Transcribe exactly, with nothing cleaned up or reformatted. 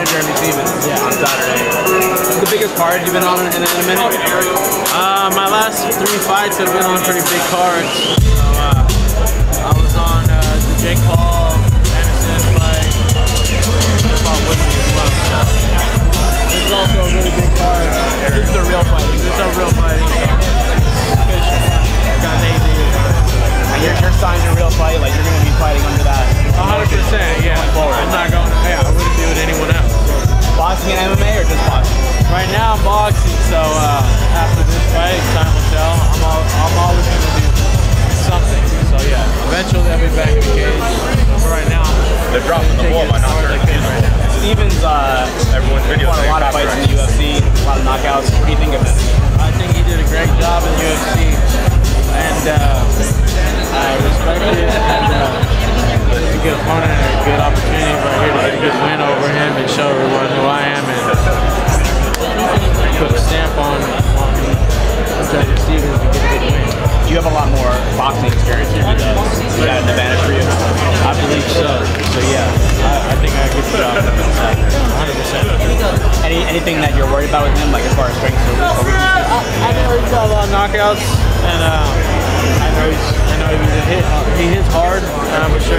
fight Jeremy Stevens yeah. on Saturday. What's the biggest card you've been on in, in, in a minute? Uh, my last three fights have been on pretty big cards. So, uh, I was on uh, the Jake Paul, Menace fight. They fought with me as well. So. This is also a really big card. This is a real fight. This is a real fighting. Got Nate Diaz. And you're, you're signing a real fight, like you're going to be fighting under that. one hundred percent, yeah. I'm not going to, yeah, I wouldn't do it anyone else. Boxing and M M A or just boxing? Right now I'm boxing, so uh, after this fight, time will tell. I'm, all, I'm always going to do something. So yeah, eventually I'll be back in the cage. But for right now, they're dropping the ball by not right now. Stevens, uh, everyone's video won a lot of fights in the U F C, a lot of knockouts. What do you think of him? I think he did a great job in the U F C, and uh, I respect it. And uh, it's a good opponent and a good opportunity right here to get a good win over him and show everyone who I am and put a stamp on on Judge Stevens to get a good win. You have a lot more boxing experience here. Is that an advantage for you? I believe so. So yeah, I, I think I get the job. one hundred percent. Any anything that you're worried about with him, like as far as strengths or weaknesses? I know he's got a lot of knockouts, and uh, I know he's I know he's a hit. He hits hard. Um,